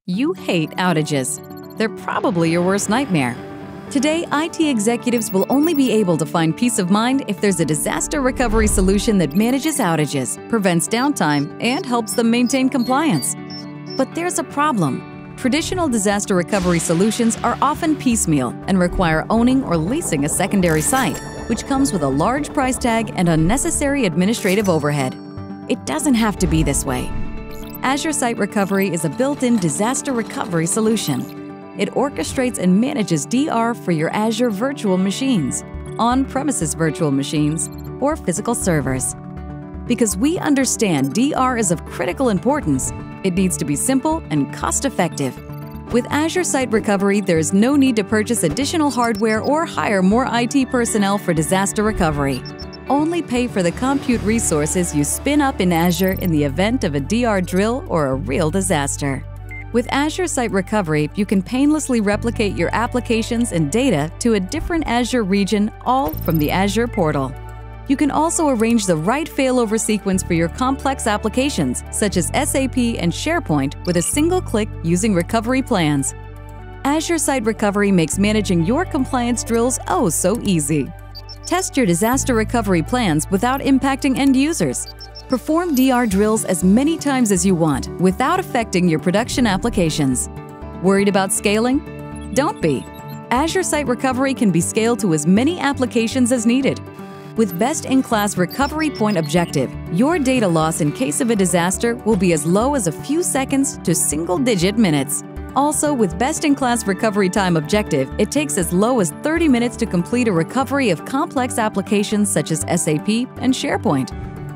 You hate outages. They're probably your worst nightmare. Today, IT executives will only be able to find peace of mind if there's a disaster recovery solution that manages outages, prevents downtime, and helps them maintain compliance. But there's a problem. Traditional disaster recovery solutions are often piecemeal and require owning or leasing a secondary site, which comes with a large price tag and unnecessary administrative overhead. It doesn't have to be this way. Azure Site Recovery is a built-in disaster recovery solution. It orchestrates and manages DR for your Azure virtual machines, on-premises virtual machines, or physical servers. Because we understand DR is of critical importance, it needs to be simple and cost-effective. With Azure Site Recovery, there is no need to purchase additional hardware or hire more IT personnel for disaster recovery. Only pay for the compute resources you spin up in Azure in the event of a DR drill or a real disaster. With Azure Site Recovery, you can painlessly replicate your applications and data to a different Azure region, all from the Azure portal. You can also arrange the right failover sequence for your complex applications, such as SAP and SharePoint, with a single click using recovery plans. Azure Site Recovery makes managing your compliance drills oh so easy. Test your disaster recovery plans without impacting end users. Perform DR drills as many times as you want without affecting your production applications. Worried about scaling? Don't be. Azure Site Recovery can be scaled to as many applications as needed. With best-in-class recovery point objective, your data loss in case of a disaster will be as low as a few seconds to single-digit minutes. Also, with best-in-class recovery time objective, it takes as low as 30 minutes to complete a recovery of complex applications such as SAP and SharePoint.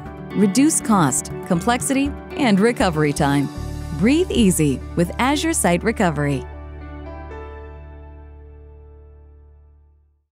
Reduce cost, complexity, and recovery time. Breathe easy with Azure Site Recovery.